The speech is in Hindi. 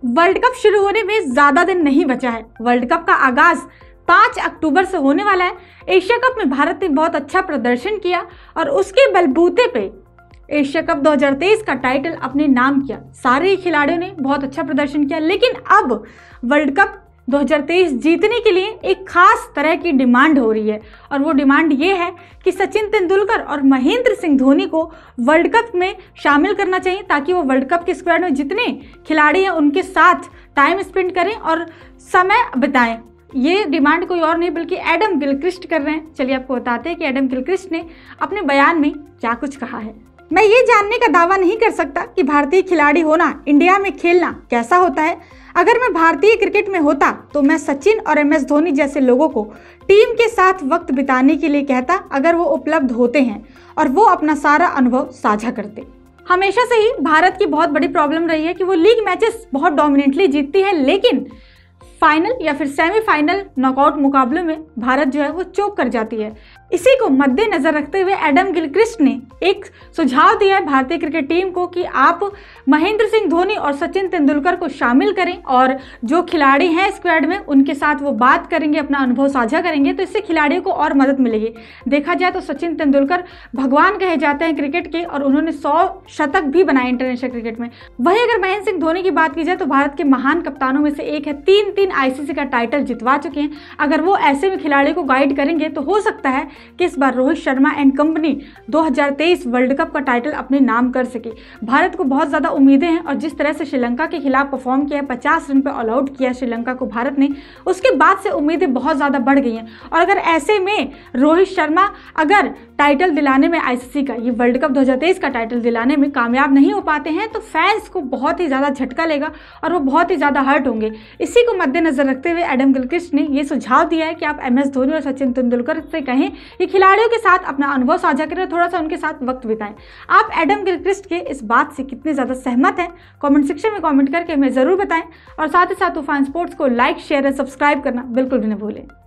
वर्ल्ड कप शुरू होने में ज़्यादा दिन नहीं बचा है। वर्ल्ड कप का आगाज़ 5 अक्टूबर से होने वाला है। एशिया कप में भारत ने बहुत अच्छा प्रदर्शन किया और उसके बलबूते पे एशिया कप 2023 का टाइटल अपने नाम किया। सारे खिलाड़ियों ने बहुत अच्छा प्रदर्शन किया, लेकिन अब वर्ल्ड कप 2023 जीतने के लिए एक खास तरह की डिमांड हो रही है और वो डिमांड ये है कि सचिन तेंदुलकर और महेंद्र सिंह धोनी को वर्ल्ड कप में शामिल करना चाहिए, ताकि वो वर्ल्ड कप के स्क्वाड में जितने खिलाड़ी हैं उनके साथ टाइम स्पेंड करें और समय बिताएं। ये डिमांड कोई और नहीं बल्कि एडम गिलक्रिस्ट कर रहे हैं। चलिए आपको बताते हैं कि एडम गिलक्रिस्ट ने अपने बयान में क्या कुछ कहा है। मैं ये जानने का दावा नहीं कर सकता कि भारतीय खिलाड़ी होना, इंडिया में खेलना कैसा होता है। अगर मैं भारतीय क्रिकेट में होता तो मैं सचिन और MS धोनी जैसे लोगों को टीम के साथ वक्त बिताने के लिए कहता, अगर वो उपलब्ध होते हैं और वो अपना सारा अनुभव साझा करते। हमेशा से ही भारत की बहुत बड़ी प्रॉब्लम रही है कि वो लीग मैचेस बहुत डोमिनेटली जीतती है, लेकिन फाइनल या फिर सेमीफाइनल नॉकआउट मुकाबलों में भारत जो है वो चोक कर जाती है। इसी को मद्देनजर रखते हुए एडम गिलक्रिस्ट ने एक सुझाव दिया है भारतीय क्रिकेट टीम को कि आप महेंद्र सिंह धोनी और सचिन तेंदुलकर को शामिल करें और जो खिलाड़ी हैं स्क्वाड में उनके साथ वो बात करेंगे, अपना अनुभव साझा करेंगे, तो इससे खिलाड़ियों को और मदद मिलेगी। देखा जाए तो सचिन तेंदुलकर भगवान कहे जाते हैं क्रिकेट के और उन्होंने 100 शतक भी बनाए इंटरनेशनल क्रिकेट में। वहीं अगर महेंद्र सिंह धोनी की बात की जाए तो भारत के महान कप्तानों में से एक है, 3 ICC का टाइटल जितवा चुके हैं। अगर वो ऐसे में खिलाड़ी को गाइड करेंगे तो हो सकता है कि इस बार Rohit Sharma and company 2023 world cup का टाइटल अपने नाम कर सके। भारत को बहुत ज़्यादा उम्मीदें हैं और जिस तरह से श्रीलंका के खिलाफ परफॉर्म किया, 50 रन पे ऑल आउट किया श्रीलंका को भारत ने, उसके बाद से उम्मीदें बहुत ज़्यादा बढ़ गई हैं। और अगर ऐसे में रोहित शर्मा अगर टाइटल दिलाने में ICC का, ये वर्ल्ड कप 2023 का टाइटल दिलाने में कामयाब नहीं हो पाते हैं तो फैंस को बहुत ही ज़्यादा झटका लेगा और वो बहुत ही ज़्यादा हर्ट होंगे। इसी को मद्देनजर रखते हुए एडम गिलक्रिस्ट ने ये सुझाव दिया है कि आप MS धोनी और सचिन तेंदुलकर से कहें कि खिलाड़ियों के साथ अपना अनुभव साझा करें, थोड़ा सा उनके साथ वक्त बिताएं। आप एडम गिलक्रिस्ट के इस बात से कितने ज़्यादा सहमत हैं, कमेंट सेक्शन में कमेंट करके हमें ज़रूर बताएं और साथ ही साथ तूफान स्पोर्ट्स को लाइक, शेयर और सब्सक्राइब करना बिल्कुल भी न भूलें।